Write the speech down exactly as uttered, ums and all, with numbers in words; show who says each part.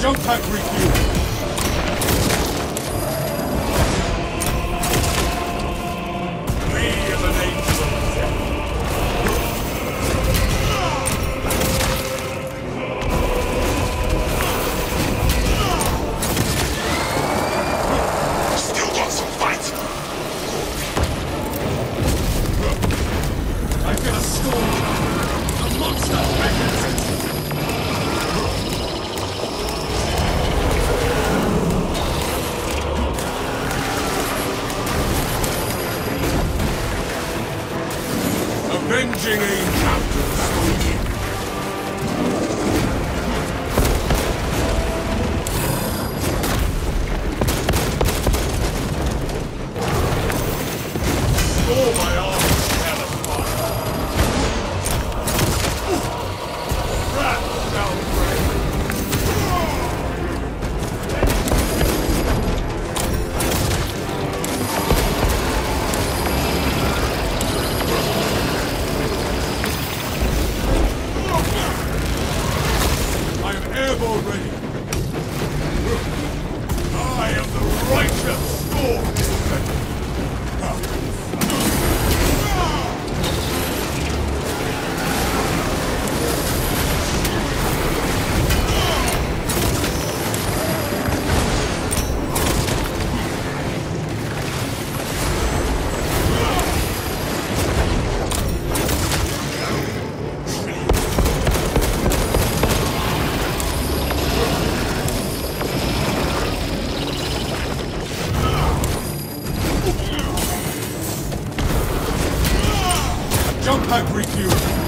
Speaker 1: Jump pack refuel! Me as an angel of death.
Speaker 2: Still got some fight.
Speaker 1: I feel a storm. A monster magnet. Avenging angel. Oh, my arms hell of fire. Rat down I am airborne ready. I am the righteous storm. Jump pack refuel!